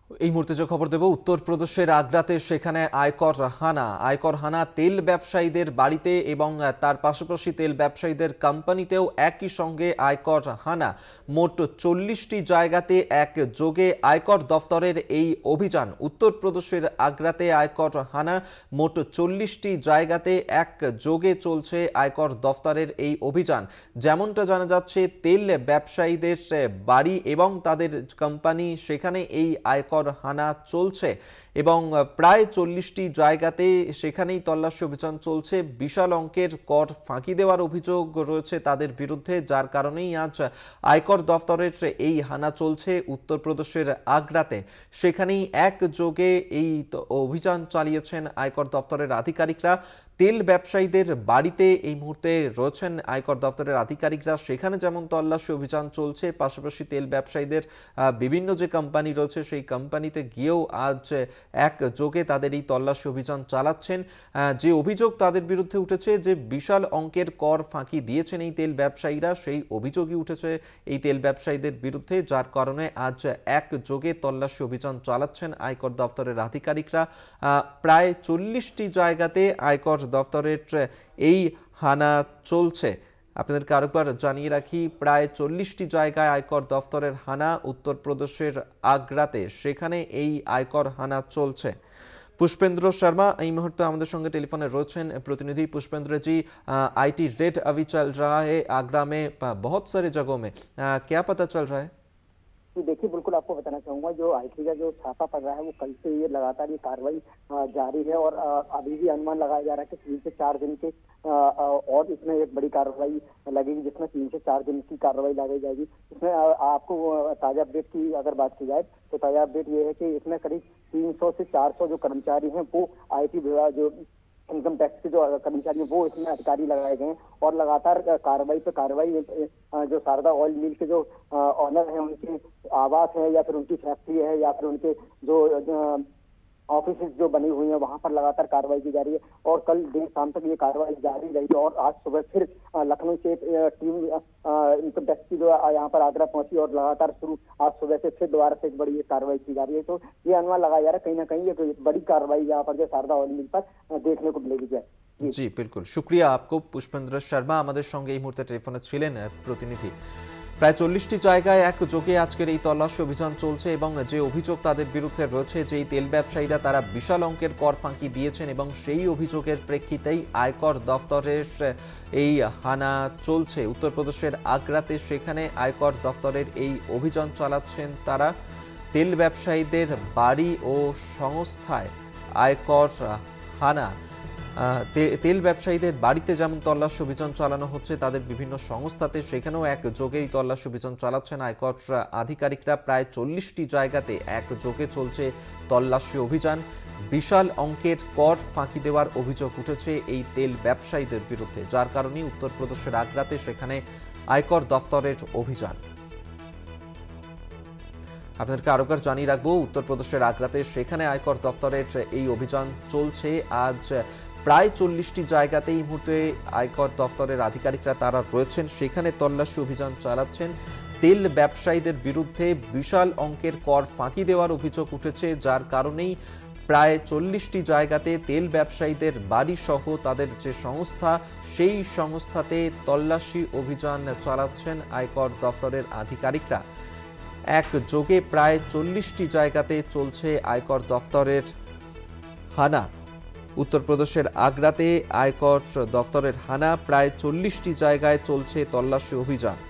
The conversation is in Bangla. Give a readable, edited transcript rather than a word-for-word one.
এই মুহূর্তে যে খবর দেব উত্তরপ্রদেশের আগ্রাতে, সেখানে আয়কর হানা তেল ব্যবসায়ীদের বাড়িতে এবং তার পাশাপাশি তেল ব্যবসায়ীদের কোম্পানিতেও একই সঙ্গে আয়কর হানা। মোট 40টি জায়গাতে একযোগে আয়কর দফতরের এই অভিযান। উত্তরপ্রদেশের আগ্রাতে আয়কর হানা, মোট 40টি জায়গাতে একযোগে চলছে আয়কর দফতরের এই অভিযান। যেমনটা জানা যাচ্ছে, তেল ব্যবসায়ীদের বাড়ি এবং তাদের কোম্পানি, সেখানে এই আয়কর হানা চলছে এবং প্রায় 40টি জায়গাতে সেখানেই তল্লাশি অভিযান চলছে। বিশাল অঙ্কের কর ফাঁকি দেওয়ার অভিযোগ রয়েছে তাদের বিরুদ্ধে, যার কারণেই আজ আয়কর দফতরের এই হানা চলছে উত্তরপ্রদেশের আগ্রাতে। সেখানেই একযোগে এই অভিযান চালিয়েছেন আয়কর দফতরের আধিকারিকরা। তেল ব্যবসায়ীদের বাড়িতে এই মুহূর্তে রয়েছেন আয়কর দফতরের আধিকারিকরা, সেখানে যেমন তল্লাশি অভিযান চলছে, পাশাপাশি তেল ব্যবসায়ীদের বিভিন্ন যে কোম্পানি রয়েছে সেই কোম্পানিতে গিয়েও আজ একযোগে তাদের এই তল্লাশি অভিযান চালাচ্ছেন। যে অভিযোগ তাদের বিরুদ্ধে উঠেছে যে বিশাল অঙ্কের কর ফাঁকি দিয়েছেন এই তেল ব্যবসায়ীরা, সেই অভিযোগই উঠেছে এই তেল ব্যবসায়ীদের বিরুদ্ধে, যার কারণে আজ একযোগে তল্লাশি অভিযান চালাচ্ছেন আয়কর দফতরের আধিকারিকরা। প্রায় 40টি জায়গাতে আয়কর দফতরের এই হানা চলছে। আপনাদেরকে আরেকবার জানিয়ে রাখি, প্রায় 40টি জায়গায় আয়কর দফতরের হানা উত্তরপ্রদেশের আগ্রাতে, সেখানে এই আয়কর হানা চলছে। पुष्पेंद्र शर्मा এই মুহূর্তে আমাদের সঙ্গে টেলিফোনে রয়েছেন प्रतिनिधि। पुष्पेंद्र जी, आईटी रेड अभी चल रहा है आगरा में, बहुत सारे जगहों में, क्या पता चल रहा है? देखिए, बिल्कुल आपको बताना चाहूंगा, जो आईटी का जो छापा पड़ रहा है वो कल से ये लगातार ये कार्रवाई जारी है और अभी भी अनुमान लगाया जा रहा है कि 3 से 4 दिन के और इसमें एक बड़ी कार्रवाई लगेगी, जिसमें 3 से 4 दिन की कार्रवाई लगाई जाएगी। इसमें आपको ताजा अपडेट की अगर बात की जाए तो ताजा अपडेट ये है कि इसमें करीब 300 से 400 जो कर्मचारी हैं वो आईटी विभाग, जो इनकम टैक्स के जो कर्मचारी हैं वो इसमें अधिकारी लगाए गए हैं और लगातार कार्रवाई पे कार्रवाई जो शारदा ऑयल मिल के जो ऑनर हैं उनके आवास है या फिर उनकी फैक्ट्री है या फिर उनके जो ऑफिस जो बनी हुई है वहां पर लगातार कार्रवाई की जा रही है और कल देर शाम तक ये कार्रवाई जारी रही और आज सुबह फिर लखनऊ से टीम इनकम टैक्स की जो यहाँ पर आगरा पहुंची और लगातार शुरू आज सुबह से फिर दोबारा से एक बड़ी कार्रवाई की जा रही है। तो ये अनुमान लगाया जा रहा है कहीं ना कहीं ये बड़ी कार्रवाई यहाँ पर जो शारदा ऑयल मिल पर देखने को मिलेगी। जी बिल्कुल, शुक्रिया आपको पुष्पेंद्र शर्मा। আমাদের সঙ্গে এই মুহূর্তে টেলিফোনে ছিলেন প্রতিনিধি। প্রায় 40টি জায়গায় একযোগে আজকের এই তল্লাশি অভিযান চলছে এবং যে অভিযোগ তাদের বিরুদ্ধে রয়েছে যে এই তেল ব্যবসায়ীরা তারা বিশাল অঙ্কের কর ফাঁকি দিয়েছেন এবং সেই অভিযোগের প্রেক্ষিতেই আয়কর দফতরের এই হানা চলছে উত্তরপ্রদেশের আগ্রাতে। সেখানে আয়কর দফতরের এই অভিযান চালাচ্ছেন তারা। তেল ব্যবসায়ীদের বাড়ি ও সংস্থায় আয়কর হানা। তেল ব্যবসায়ীদের বাড়িতে যেমন তল্লাশি অভিযান চালানো হচ্ছে, তাদের বিভিন্ন সংস্থাতে সেখানেও একযোগেই তল্লাশি অভিযান চালাচ্ছেন আয়কর আধিকারিকরা। প্রায় 40টি জায়গাতে একযোগে চলছে তল্লাশি অভিযান। বিশাল অঙ্কের কর ফাঁকি দেওয়ার অভিযোগ উঠেছে এই তেল ব্যবসায়ীদের বিরুদ্ধে, যার কারণে উত্তরপ্রদেশের আগ্রাতে সেখানে আয়কর দফতরের অভিযান। আপনাদেরকে আরেকবার জানিয়ে রাখবো, উত্তরপ্রদেশের আগ্রাতে সেখানে আয়কর দফতরের এই অভিযান চলছে। আজ প্রায় 40টি জায়গাতে এই মুহূর্তে আয়কর দফতরের আধিকারিকরা তারা রয়েছেন, সেখানে তল্লাশি অভিযান চালাচ্ছেন। তেল ব্যবসায়ীদের বিরুদ্ধে বিশাল অঙ্কের কর ফাঁকি দেওয়ার অভিযোগ উঠেছে, যার কারণেই প্রায় 40টি জায়গাতে তেল ব্যবসায়ীদের বাড়ি সহ তাদের যে সংস্থা সেই সংস্থাতে তল্লাশি অভিযান চালাচ্ছেন আয়কর দফতরের আধিকারিকরা। একযোগে প্রায় 40টি জায়গাতে চলছে আয়কর দফতরের হানা। উত্তরপ্রদেশের আগ্রাতে আয়কর দফতরের হানা, প্রায় 40টি জায়গায় চলছে তল্লাশি অভিযান।